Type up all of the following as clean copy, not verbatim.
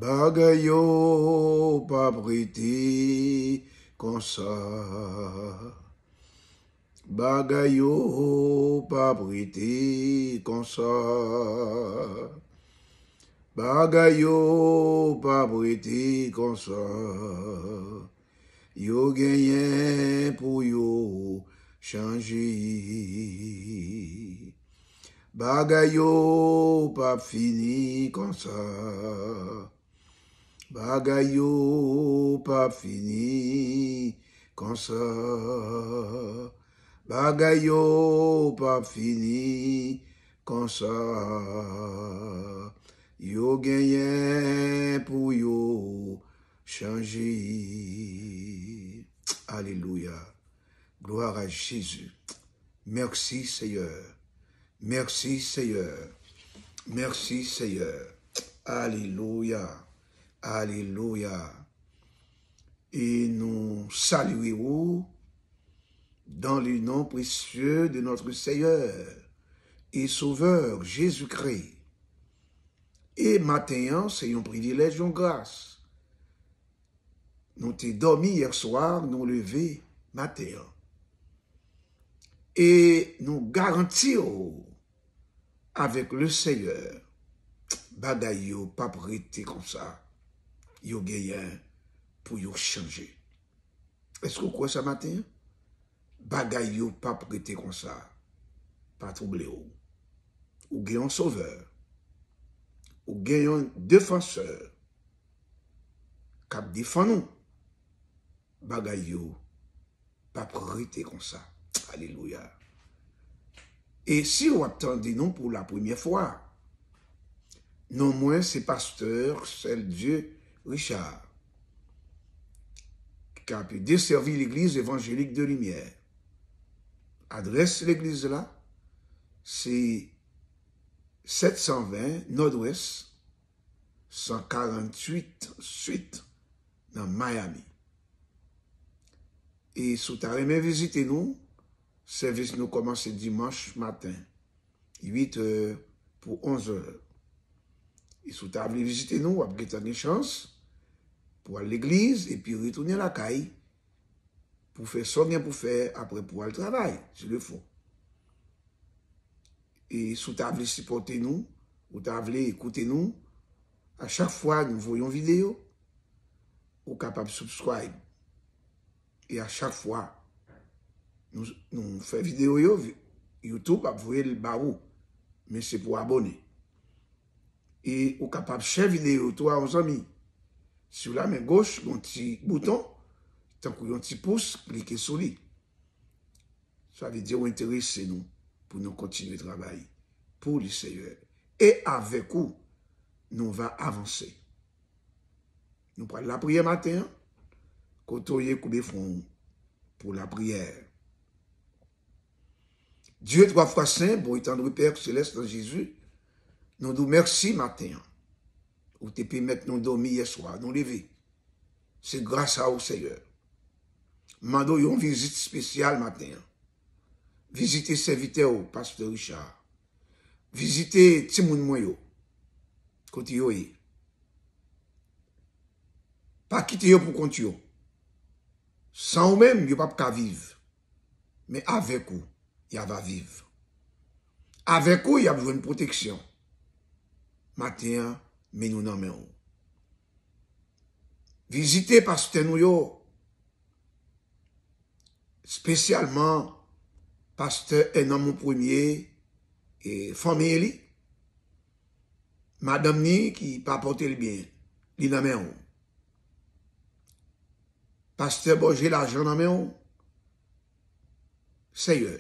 Bagay yo pa prete kon sa. Bagay yo pa prete kon sa. Bagay yo pa prete kon sa. Yo genyen pou yo chanje. Bagay yo pa fini kon sa. Bagay yo pa fini kon sa. Bagay yo pa fini kon sa. Yo genyen pou yo chanje. Alléluia. Gloire à Jésus. Merci Seigneur. Merci Seigneur. Merci Seigneur. Alléluia. Alléluia. Et nous saluons dans le nom précieux de notre Seigneur et Sauveur Jésus-Christ. Et matin, c'est un privilège, une grâce. Nous t'es dormi hier soir, nous levé matin. Et nous garantissons avec le Seigneur, bagay yo pas prêté comme ça. Yo gagnent pour yo changer. Est-ce que vous croyez ça matin? Bagay yo pas prêté comme ça. Pas troublé ou. Ou gagnent un sauveur. Ou gagnent un défenseur. Cap défend nous. Bagay yo pas prêté comme ça. Alléluia. Et si vous attendez nous pour la première fois, non moins c'est pasteur, c'est Dieu Richard, qui a pu desservir l'église évangélique de Lumière. Adresse l'église là, c'est 720 Nord-Ouest, 148 Suite, dans Miami. Et si vous avez visité nous, service nous commence dimanche matin, 8h pour 11h. Et si vous avez visité nous, vous avez une chance pour aller à l'église et puis retourner à la caille pour faire ce bien pour faire après pour aller au travail, si le faut. Et si vous avez supporté nous, vous avez écouté nous, à chaque fois nous voyons une vidéo, vous êtes capable de subscribe. Et à chaque fois, nous faisons vidéo YouTube, vous voyez le barou, mais c'est pour abonner. Et vous êtes capable de share vidéo, toi, aux amis. Sur la main gauche, un petit bouton, tant qu'on a un petit pouce, cliquez sur lui. Ça veut dire, vous intéressez nous pour nous continuer de travailler pour le Seigneur. Et avec vous, nous allons avancer. Nous prenons la prière matin, côtoyer couper fond pour la prière. Dieu trois fois saint, bon étendre Père céleste dans Jésus, nous nous merci matin. Ou te permettre nous dormir hier soir, nous lever. C'est grâce à au Seigneur. Mando une visite spéciale matin. Visiter serviteur, pasteur Richard. Visiter Timoun Moyo. Côté yo. Pas quitter yo pour compte yo. Sans ou même, yo pas vivre. Mais avec vous, il va vivre. Avec vous, il y a besoin de protection. Matin, mais nous n'en mettons. Visitez pasteur nous yo. Spécialement, pasteur un homme premier et famille. Madame ni qui pas porter le bien. Li n'en mettons. Pasteur Boger l'argent n'en mettons. Seigneur.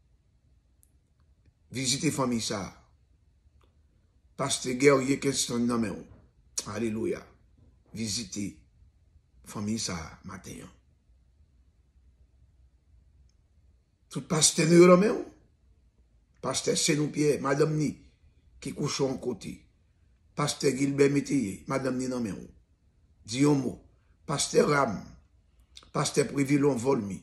Visitez famille ça. Pasteur guerrier question nan men. Alléluia. Visitez famille ça matin. Tout pasteur nous nan men. Pasteur Senou-Pierre, madame ni qui couche en côté. Pasteur Gilbert Métier, madame ni nan men. Diomo, pasteur Ram, pasteur Prévilon Volmi.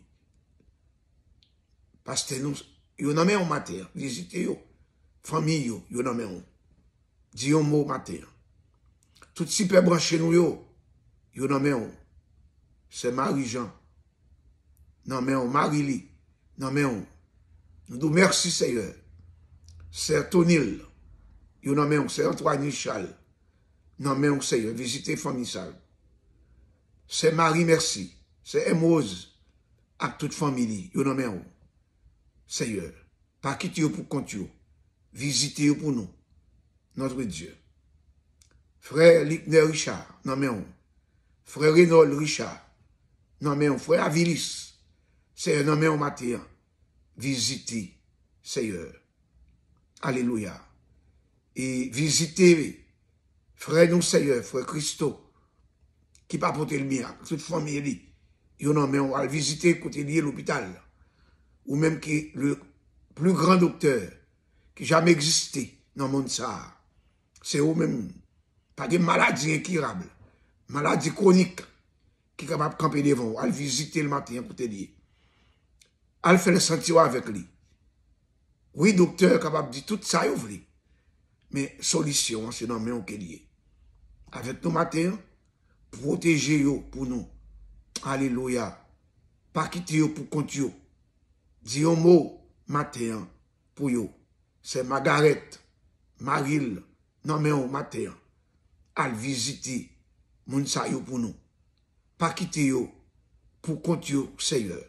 Pasteur nous yo nan men matin, visitez yo. Famille yo nan men. Dis un mot matin. Tout super branché nous yo nan men on. C'est Marie-Jean. Nan men on, Marie-Li. Nan men on. Nous disons merci Seigneur. C'est Tonil. Yo nan men on, c'est Antoine Charles. Nan men on Seigneur, visitez famille Sal. C'est Marie merci. C'est Emose. Avec toute famille. Yo nan men on. Seigneur. Pas quitter pour compte yo. Visitez pour nous. Notre Dieu. Frère Lickner Richard. Nan men on. Frère Reynold Richard. Nan men on. Frère Avilis. Seigneur, nan men on matin. Visitez. Seigneur. Alléluia. Et visitez, frère nous Seigneur, frère Christo, qui pas porter le miracle, toute famille, yon non, mais on va visiter côté lié l'hôpital, ou même qui le plus grand docteur qui jamais existé dans le monde ça. C'est eux même, pas des maladies incurables, maladies chroniques, qui sont capables de camper devant, à visiter le matin pour te dire. À faire le sentir avec lui. Oui, docteur, capable de dire tout ça, vous voulez. Mais solution, c'est dans le même lié. Avec nous matin, protéger yo pour nous. Alléluia. Pas quitter yo pour compte yo. Dis un mot matin pour yo. C'est Margaret, Maril, non mais matin. Al visiter moun sa yo pour nous. Pas quitter yo pour compte yo, Seigneur.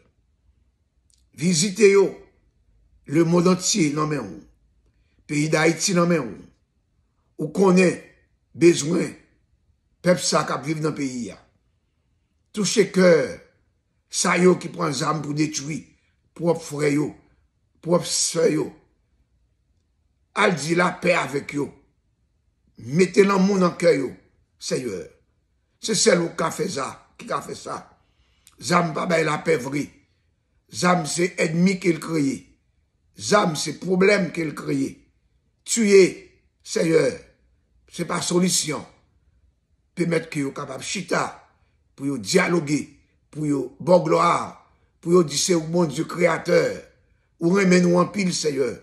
Visiter yo. Le monde entier, non mais on. Pays d'Haïti, non mais on. Ou connaît besoin, peuple ça qui vivent dans le pays. Toucher cœur, ça yo qui prend des armes pour détruire, propre frère yo, propre soeur yo. Al dit la paix avec yo. Mettez l'amour dans le cœur yo, Seigneur. C'est celle qui a fait ça, qui a fait ça. Zam pas la paix vraie. Zam c'est ennemi qu'il crée. Zam, c'est problème qu'elle crée. Tuer, Seigneur, c'est pas solution. Permettre que vous capable chita, pour vous dialoguer, pour vous bon gloire, pour vous dire c'est mon Dieu créateur, ou remet nous en pile, Seigneur.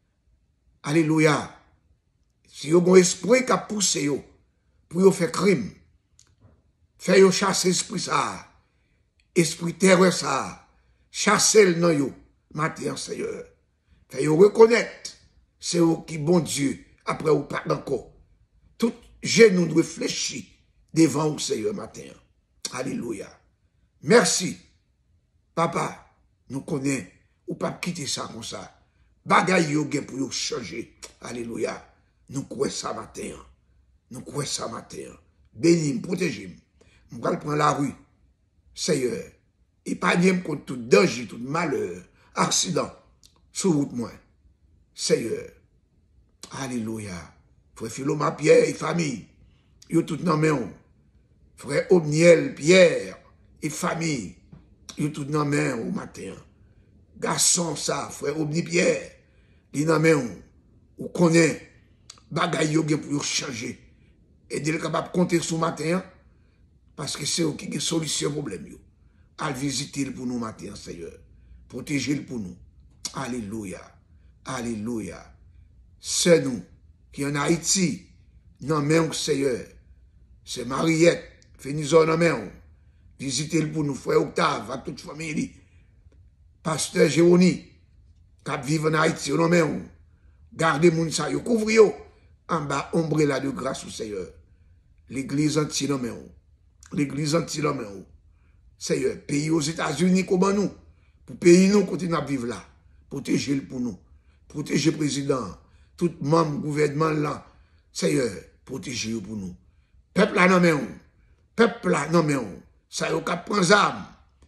Alléluia. Si vous avez un esprit qui a poussé vous, pour vous faire crime, faire vous chasser l'esprit ça, esprit terreur ça, chasser le nom yo, matin, Seigneur. Fait vous reconnaître, c'est vous qui bon Dieu, après vous pas encore. Tout genou doit fléchir devant vous, Seigneur, matin. Alléluia. Merci. Papa, nous connaissons, ou pas quitter ça comme ça. Bagaille yo gen pour vous changer. Alléluia. Nous croyons ça matin. Nous croyons ça matin. Bénis, protégez-moi. Je vais prendre la rue. Seigneur. Épargnez-moi contre tout danger, tout malheur, accident. Sur route moi. Seigneur. Alléluia. Frère Philoma Pierre et famille. Yo tout nan men. Frère Omniel Pierre et famille. Yo tout nan men au matin. Garçon ça, frère Omni Pierre. Li nan men ou connaît bagay yo gen pour changer. Et de capable compter sur matin parce que c'est eux qui ont solution problème yo. Al visiter pour nous matin, Seigneur. Protéger pour nous. Alléluia. Alléluia. C'est nous qui en Haïti, non mais Seigneur. C'est Mariette, Fénizon non mais visitez pour nous, frère Octave, à toute famille. Pasteur Jérôme, qui vit en Haïti, non mais gardez moun sa yo, couvrez yo, en bas, ombrella de grâce au Seigneur. L'église entière, non mais l'église entière, non mais Seigneur, pays aux États-Unis, comme nous, pour pays nous continuer à vivre là. Protégez-le pour nous. Protégez le président. Tout membre gouvernement là. Seigneur, protégez-le pour nous. Peuple là, non mais Peuple là, non mais ça y est, prend des armes.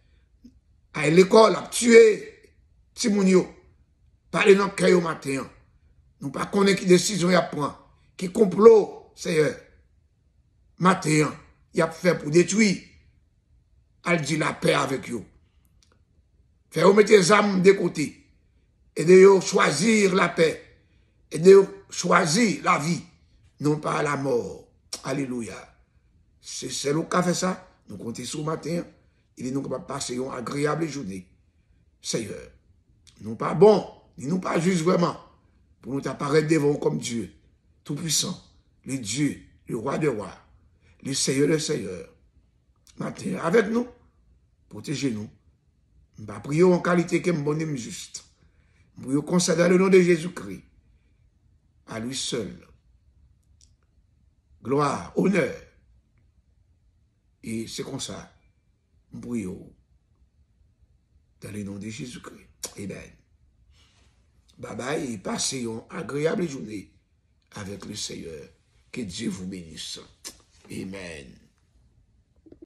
À l'école, à tuer. Timounio. Parlez dans le cœur au matin. Nous pas connaître qui décision y a prend. Qui complot, Seigneur. Matin, y a fait pour détruire. Elle dit la paix avec vous. Fait vous mettre les armes de côté. Et de choisir la paix. Et de choisir la vie. Non pas la mort. Alléluia. C'est celui qui a fait ça. Nous comptons sur le matin. Il est nous capables de passer une agréable journée. Seigneur. Nous pas bon. Ni nous pas juste vraiment. Pour nous apparaître devant comme Dieu. Tout puissant. Le Dieu. Le roi des rois. le Seigneur, matin, avec nous, protégez-nous. Je vais prier en qualité que je bonne juste. Je prie comme ça dans le nom de Jésus-Christ. À lui seul. Gloire, honneur. Et c'est comme ça. Je prie dans le nom de Jésus-Christ. Amen. Bye bye et passez une agréable journée avec le Seigneur. Que Dieu vous bénisse. Amen.